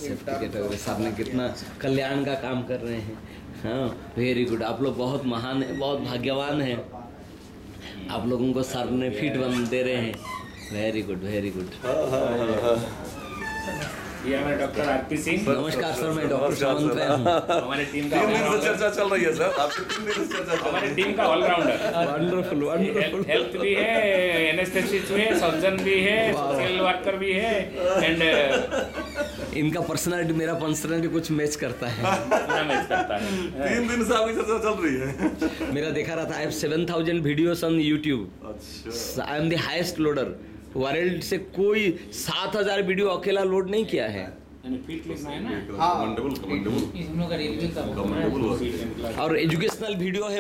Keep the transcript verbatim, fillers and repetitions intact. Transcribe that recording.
Certificate वगैरह sir ने कितना कल्याण का काम कर रहे हैं। हाँ वेरी गुड, आप लोग बहुत महान है, बहुत भाग्यवान हैं। आप लोगों को सर ने फीट बन दे रहे हैं। Very good very good. ये हमारे डॉक्टर आरपी सिंह। नमस्कार सर, मैं डॉक्टर समंत रहा हूँ। हमारे टीम का तीन दिन से चर्चा चल रही है सर, आपकी तीन दिन से चर्चा चल हमारे रही है। टीम का ऑलराउंडर। Wonderful wonderful. हेल्थ भी है, एनेस्थेसिस्ट भी है, सर्जन भी है, सोशल वर्कर भी है एंड इनका पर्सनालिटी मेरा पर्सनालिटी कुछ मैच करता है। पूरा मैच करता है। तीन दिन से आपकी चर्चा चल रही है। मेरा देखा रहा था, I have seven thousand videos on YouTube. अच्छा, I am the highest loader. World से कोई सात हजार वीडियो अकेला लोड नहीं किया है। फिट लिखना है ना। कमेंडेबल कमेंडेबल हम लोग का रेलवे का कमेंडेबल। और एजुकेशनल वीडियो है।